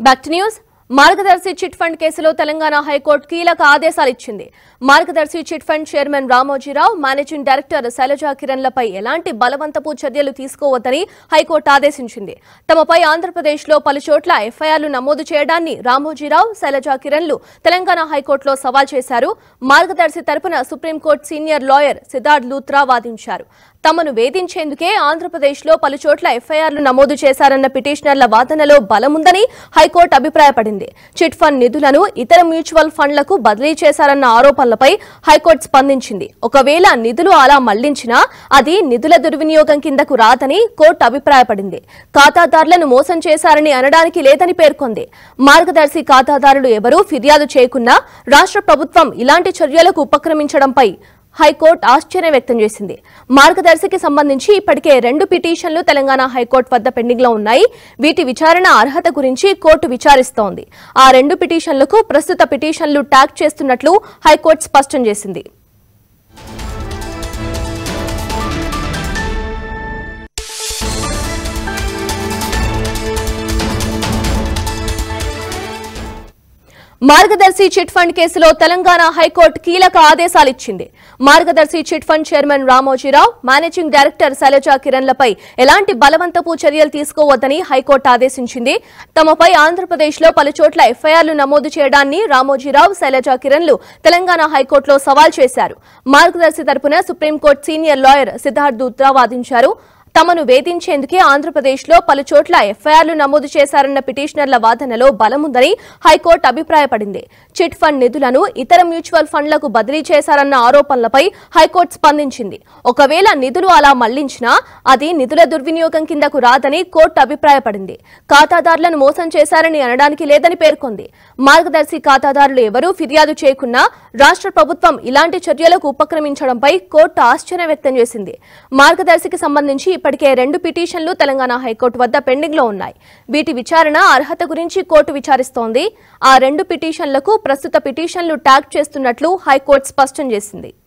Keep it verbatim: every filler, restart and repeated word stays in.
Back to news. Margadarsi chit fund కేసులో Telangana high court కీలక ఆదేశాలు ఇచ్చింది. Margadarsi chit fund chairman Ramoji Rao, managing director Shailaja కిరణ్లపై ఎలాంటి బలవంతపు చర్యలు తీసుకోవద్దని హైకోర్టు ఆదేశించింది. తమపై ఆంధ్రప్రదేశ్లో పలుచోట్ల ఎఫ్ఐఆర్లు నమోదు చేయడాన్ని రామోజీరావు, శైలజా కిరణ్లు తెలంగాణ హైకోర్టులో సవాల్ చేశారు. మార్గదర్శి తరపున supreme court senior lawyer Siddharth Luthra వాదించారు. తమను వేధించేందుకే ఆంధ్రప్రదేశ్లో పలుచోట్ల ఎఫ్ఐఆర్లు నమోదు చేశారన్న పిటిషనర్ల వాదనలో బలముందని హైకోర్టు అభిప్రాయపడింది. చిట్ ఫండ్ నిధులను ఇతర మ్యూచువల్ ఫండ్లకు బదిలీ చేశారన్న ఆరోపణలపై హైకోర్టు స్పందించింది. ఒకవేళ నిధులు అలా మళ్లించినా అది నిధుల దుర్వినియోగం కిందకు రాదని కోర్టు అభిప్రాయపడింది. ఖాతాదారులను మోసం చేశారని అనడానికి లేదని పేర్కొంది. మార్గదర్శి ఖాతాదారులు ఎవరూ ఫిర్యాదు చేయకున్నా రాష్ట్ర ప్రభుత్వం ఇలాంటి చర్యలకు ఉపక్రమించడంపై హైకోర్టు ఆశ్చర్యం వ్యక్తం చేసింది. మార్గదర్శికి సంబంధించి ఇప్పటికే రెండు పిటిషన్లు తెలంగాణ హైకోర్టు వద్ద పెండింగ్ లో ఉన్నాయి. వీటి విచారణ అర్హత గురించి కోర్టు విచారిస్తోంది. ఆ రెండు పిటిషన్లకు ప్రస్తుత పిటిషన్లు ట్యాగ్ చేస్తున్నట్లు హైకోర్టు స్పష్టం చేసింది. మార్గదర్శి చిట్ ఫండ్ కేసులో తెలంగాణ హైకోర్టు కీలక ఆదేశాలు ఇచ్చింది. Margadarsi chit fund chairman Ramoji Rao, managing director Shailaja కిరణ్లపై ఎలాంటి బలవంతపు చర్యలు తీసుకోవద్దని హైకోర్టు ఆదేశించింది. తమపై ఆంధ్రప్రదేశ్లో పలుచోట్ల ఎఫ్ఐఆర్లు నమోదు చేయడాన్ని రామోజీరావు, శైలజా కిరణ్లు తెలంగాణ హైకోర్టులో సవాల్ చేశారు. మార్గదర్శి తరపున supreme court senior lawyer Siddharth Luthra వాదించారు. తమను వేధించేందుకే ఆంధ్రప్రదేశ్లో పలుచోట్ల ఎఫ్ఐఆర్లు నమోదు చేశారన్న పిటిషనర్ల వాదనలో బలముందని హైకోర్టు అభిప్రాయపడింది. చిట్ ఫండ్ నిధులను ఇతర మ్యూచువల్ ఫండ్లకు బదిలీ చేశారన్న ఆరోపణలపై హైకోర్టు స్పందించింది. ఒకవేళ నిధులు అలా మళ్లించినా అది నిధుల దుర్వినియోగం కిందకు రాదని కోర్టు అభిప్రాయపడింది. ఖాతాదారులను మోసం చేశారని అనడానికి లేదని పేర్కొంది. మార్గదర్శి ఖాతాదారులు ఎవరూ ఫిర్యాదు చేయకున్నా రాష్ట్ర ప్రభుత్వం ఇలాంటి చర్యలకు ఉపక్రమించడంపై కోర్టు ఆశ్చర్యం వ్యక్తం చేసింది. మార్గదర్శికి సంబంధించి ఇప్పటికే రెండు పిటిషన్లు తెలంగాణ హైకోర్టు వద్ద పెండింగ్ లో ఉన్నాయి. వీటి విచారణ అర్హత గురించి కోర్టు విచారిస్తోంది. ఆ రెండు పిటిషన్లకు ప్రస్తుత పిటిషన్లు ట్యాగ్ చేస్తున్నట్లు హైకోర్టు స్పష్టం చేసింది.